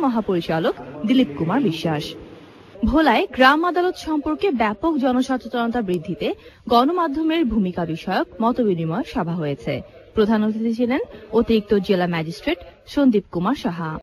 মহাপরিচালক দিলীপ কুমার বিশ্বাস। ভোলায় গ্রাম আদালত সম্পর্কে ব্যাপক জনসচেতনতা বৃদ্ধিতে গণমাধ্যমের ভূমিকা বিষয়ক মতবিনিময় সভা হয়েছে। প্রধান অতিথি ছিলেন অতিরিক্ত জেলা ম্যাজিস্ট্রেট সন্দীপ কুমার সাহা।